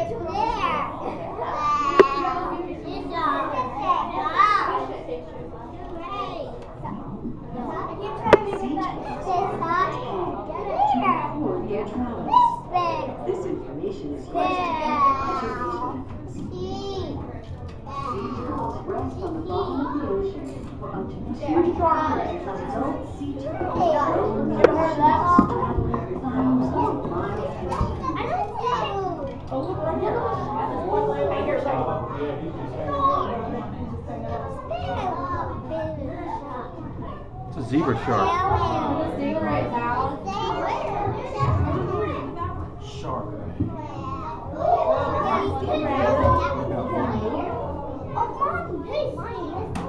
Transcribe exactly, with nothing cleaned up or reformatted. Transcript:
This information is used to conservation. Seashells rest on the bottom of the ocean for up to two years. Adult sea turtles roam the ocean, traveling thousands of miles It's a zebra shark. Shark. Oh, Mom, hey,